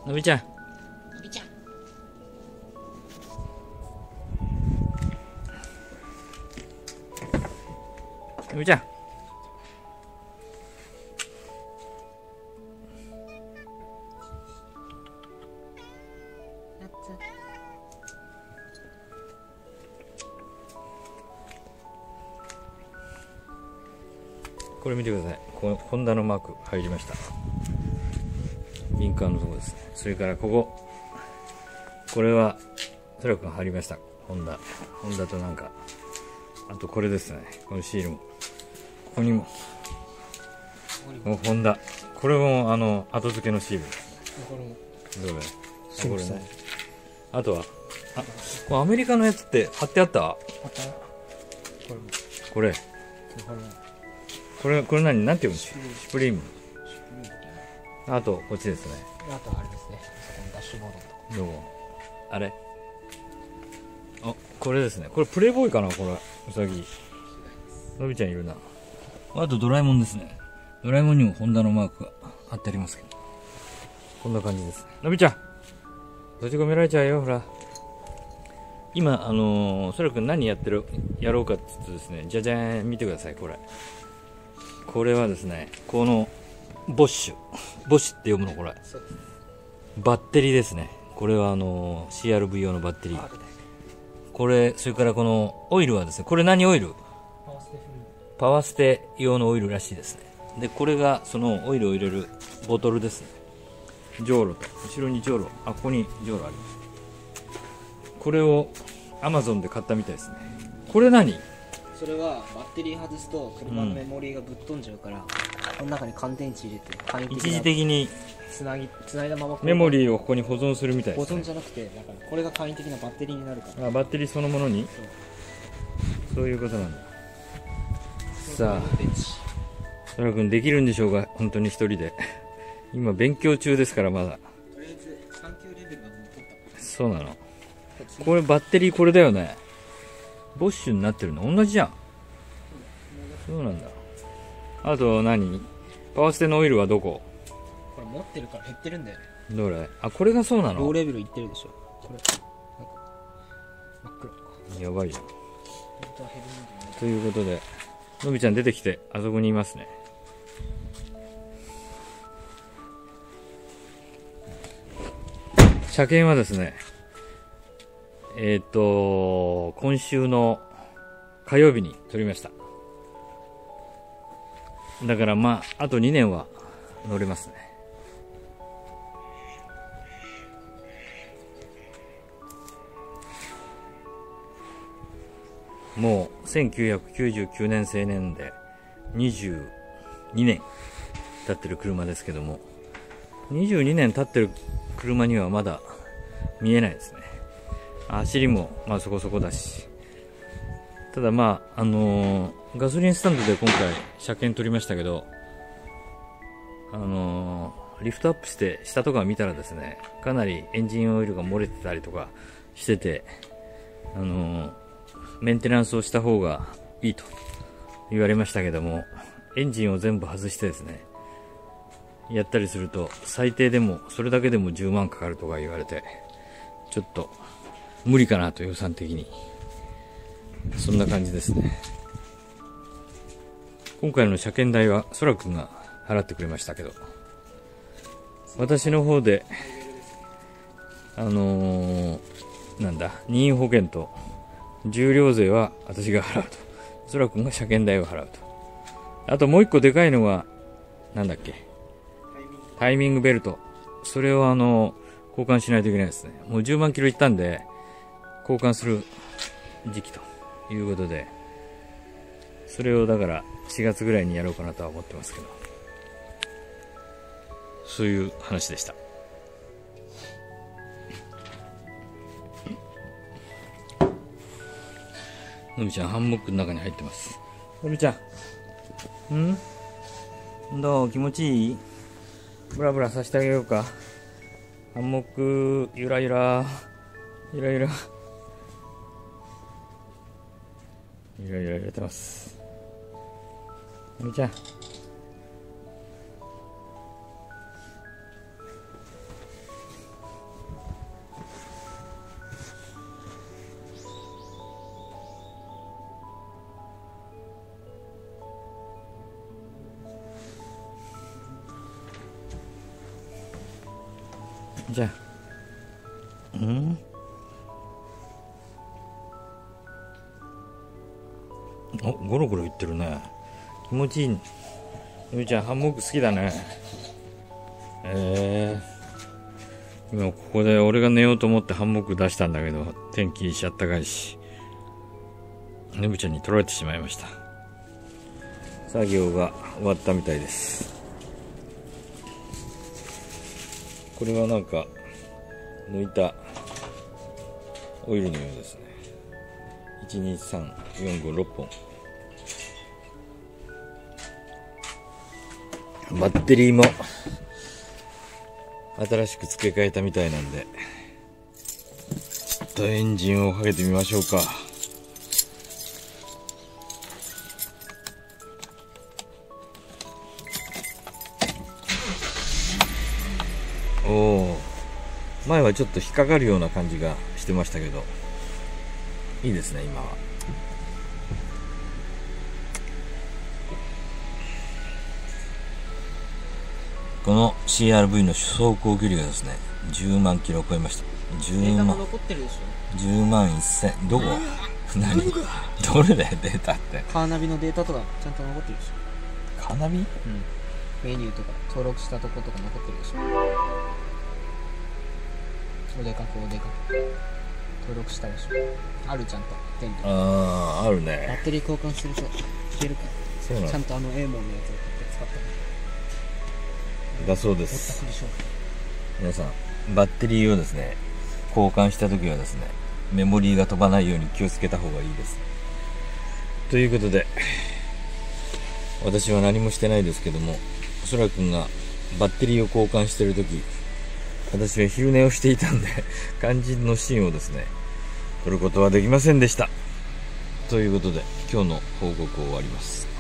のびちゃん。 のびちゃん。 のびちゃん。これ見てください。ホンダのマーク入りました。ビンカーのところですね。それからこれはトラックが入りました。ホンダとなんか、あとこれですね。このシールもここにもホンダ、これも後付けのシールですね。どれ？これね。あとはこれアメリカのやつって貼ってあった？これ何なんていうの？シュプリーム。あとこっちですね。 あとあれですね。そこのダッシュボードのとこ。 どうも。あれ？あ、これですね。これプレイボーイかな、これ。ウサギ。のびちゃんいるな。あとドラえもんですね。ドラえもんにもホンダのマークが貼ってありますけど。こんな感じですね。のびちゃん、閉じ込められちゃうよ、ほら。今、そらくん何やろうかって言ってですね、じゃじゃーん、見てください、これ。これはですね、この、ボッシュって読むの、これ。バッテリーですね。これはCRV 用のバッテリー。これ、それからこのオイルはですね、これ何オイル？パワーステ用のオイルらしいですね。で、これがそのオイルを入れるボトルですね。じょうろと、後ろにじょうろ、ここにじょうろあります。これを Amazon で買ったみたいですね。これ何？ それはバッテリー外すと車のメモリーがぶっ飛んじゃうから、この中に乾電池入れて簡易的な一時的につないだままメモリーをここに保存するみたいですね。 保存じゃなくて、だからこれが簡易的なバッテリーになるから。 バッテリーそのものに？そういうことなんだ。さあ、そらくんできるんでしょうか、本当に一人で。今勉強中ですから、まだ。 とりあえず3級レベルはもう取った。 そうなの。これバッテリーこれだよね。ボッシュになってるの同じじゃん。そうなんだ。あと何？パワーステのオイルはどこ？ これ持ってるから減ってるんだよね。 どれ？これがそうなの？ ローレベルいってるでしょ。これなんか真っ黒。 やばいじゃん。 本当は減るんだよね。 ということで、のびちゃん出てきて、あそこにいますね。車検はですね、今週の火曜日に取りました。だからあと2年は乗れますね。もう1999年製年で22年経ってる車ですけども、22年経ってる車にはまだ見えないですね。走りもそこそこだし、ただガソリンスタンドで今回車検取りましたけど、リフトアップして下とか見たらですね、かなりエンジンオイルが漏れてたりとかしてて、メンテナンスをした方がいいと言われましたけども、エンジンを全部外してですね、やったりすると最低でもそれだけでも10万かかるとか言われて、ちょっと無理かなと、予算的に。そんな感じですね。今回の車検代はそらくんが払ってくれましたけど、私の方で任意保険と重量税は私が払うと、そらくんが車検代を払うと。あともう一個でかいのがなんだっけ、タイミングベルト。それを交換しないといけないですね。もう10万キロいったんで交換する時期ということで、それをだから4月ぐらいにやろうかなとは思ってますけど、そういう話でした。のびちゃんハンモックの中に入ってます。のびちゃん、どう？気持ちいい？ブラブラさせてあげようか。ハンモックゆらゆらゆらゆらゆらゆら揺れてます。のびちゃん、 じゃあお、ゴロゴロいってるね。気持ちいい。のびちゃんハンモック好きだね。今ここで俺が寝ようと思ってハンモック出したんだけど、天気しちゃったかいし、のびちゃんに取られてしまいました。作業が終わったみたいです。これはなんか抜いたオイルのようですね。12345本。バッテリーも新しく付け替えたみたいなんで、ちょっとエンジンをかけてみましょうか。おお、前はちょっと引っかかるような感じがしてましたけど、いいですね今は。この CRV の走行距離がですね、10万キロを超えました。10万。 残ってるでしょ。 10万1000。どこ？何？どれだよデータって。 カーナビのデータとかちゃんと残ってるでしょ。 カーナビ？ メニューとか登録したとことか残ってるでしょ。おでかく登録したでしょ。あるちゃんとテント。 ああ、あるね。 バッテリー交換してるでしょ。いけるか。 そうなの。 ちゃんとA 門のやつを買って使った。 だそうです。皆さんバッテリーをですね交換した時はですね、メモリーが飛ばないように気をつけた方がいいです。ということで、私は何もしてないですけども、そらくんがバッテリーを交換してる時、私は昼寝をしていたんで肝心のシーンをですね撮ることはできませんでした。ということで今日の報告を終わります。